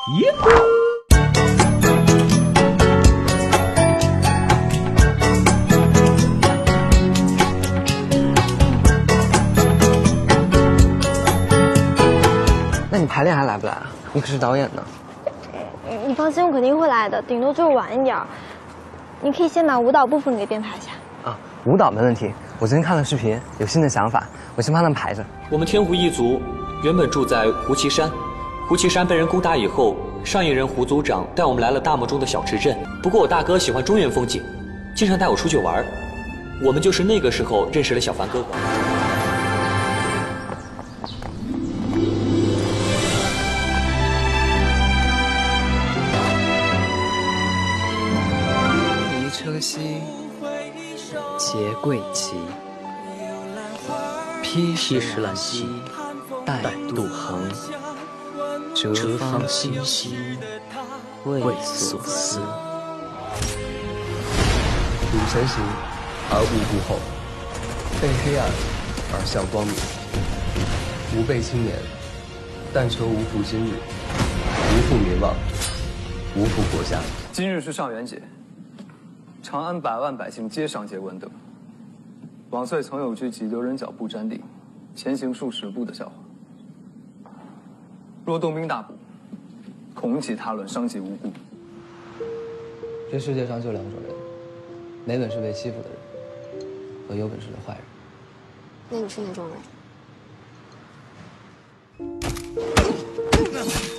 耶呼！ 那你排练还来不来啊？你可是导演呢。 你放心，我肯定会来的，顶多就是晚一点儿。你可以先把舞蹈部分给编排一下。 啊，舞蹈没问题。我昨天看了视频，有新的想法，我先帮他们排着。 我们天湖一族原本住在胡岐山，胡岐山被人攻打以后，上一任胡族长带我们来了大漠中的小池镇。不过我大哥喜欢中原风景，经常带我出去玩，我们就是那个时候认识了小凡哥哥。 一车西，结桂旗，披石兰兮，带杜衡。折芳心兮，为所思。 汝前行而无顾后，被黑暗而向光明。吾辈青年，但求无负今日，无负民望，无负国家。 今日是上元节，长安百万百姓皆赏节文德。往岁曾有句急流人脚不沾地，前行数十步的笑话。若动兵大捕，恐引起他乱，伤及无辜。 这世界上就两种人，没本事被欺负的人，和有本事的坏人。 那你是哪种人？